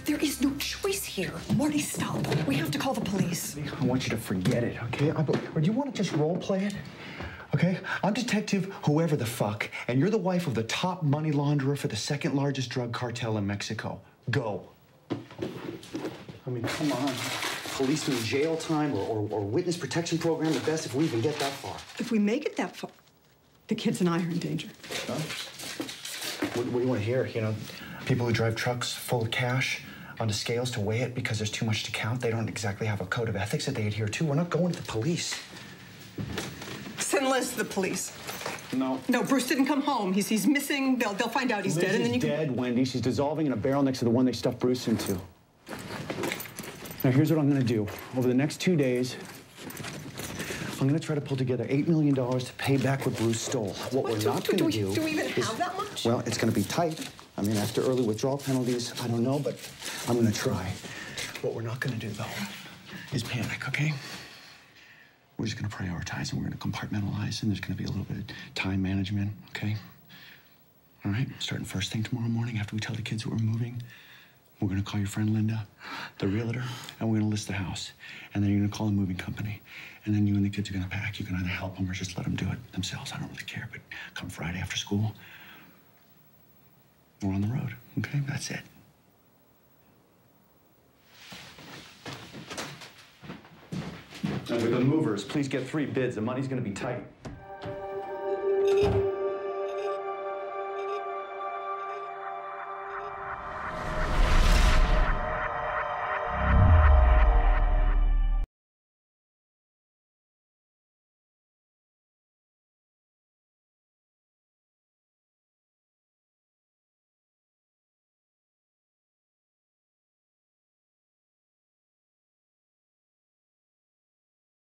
There is no choice here. Marty, stop. We have to call the police. I want you to forget it, okay? Or do you want to just role play it? Okay? I'm Detective whoever the fuck, and you're the wife of the top money launderer for the second largest drug cartel in Mexico. Go. I mean, come on. Policeman jail time or witness protection program, the best if we even get that far. If we make it that far, the kids and I are in danger. Huh? What do you want to hear? You know, people who drive trucks full of cash onto scales to weigh it because there's too much to count, they don't exactly have a code of ethics that they adhere to. We're not going to the police. Send Liz to the police. No. No, Bruce didn't come home. He's missing. They'll find out he's dead, and then you can... dead, Wendy. She's dissolving in a barrel next to the one they stuffed Bruce into. Now, here's what I'm gonna do. Over the next 2 days, I'm gonna try to pull together $8 million to pay back what Bruce stole. What we're not gonna do... Do we even have that much? Well, it's gonna be tight. I mean, after early withdrawal penalties, I don't know, but I'm gonna try. What we're not gonna do, though, is panic, okay? We're just gonna prioritize and we're gonna compartmentalize, and there's gonna be a little bit of time management, okay? All right? Starting first thing tomorrow morning after we tell the kids that we're moving, we're gonna call your friend Linda, the realtor, and we're gonna list the house. And then you're gonna call a moving company. And then you and the kids are gonna pack. You can either help them or just let them do it themselves. I don't really care, but come Friday after school, we're on the road, okay? That's it. And with the movers, please get 3 bids. The money's gonna be tight.